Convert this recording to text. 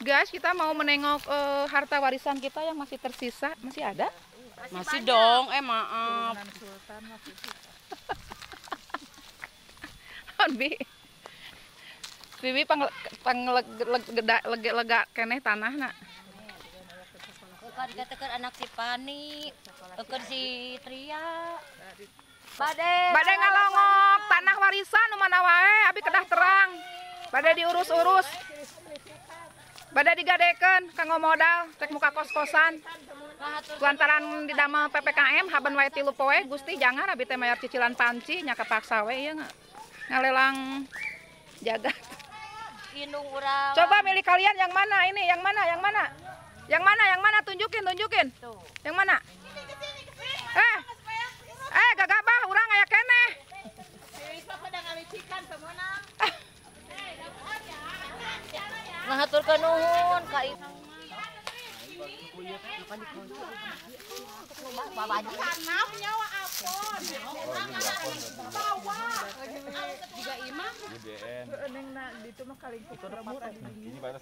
Guys, kita mau menengok harta warisan kita yang masih tersisa. Masih ada? Masih dong, maaf. Bi. Bibi lega keneh tanah nak. Bukan dikatakan anak si Pani, bukan si Tria. Bade ngalongok tanah warisan nu mana wae abi kedah terang. Bade diurus-urus. Bade digadekeun kanggo modal cek muka kos-kosan. Lantaran didamel PPKM haben wae 3 poe Gusti jangan abi teh mayar cicilan panci nya kepaksa we ieu ngalelang jagat. indung urang. Coba milih kalian yang mana ini? Yang mana? Yang mana? Yang mana? Yang mana? Tunjukin. Tuh. Yang mana? Gagabah urang aya keneh. Ngahaturkeun nuhun ka ibu. nyawa apon. Bawa. Juga imah. BBN. Neng na ditu mah kalingkup remur.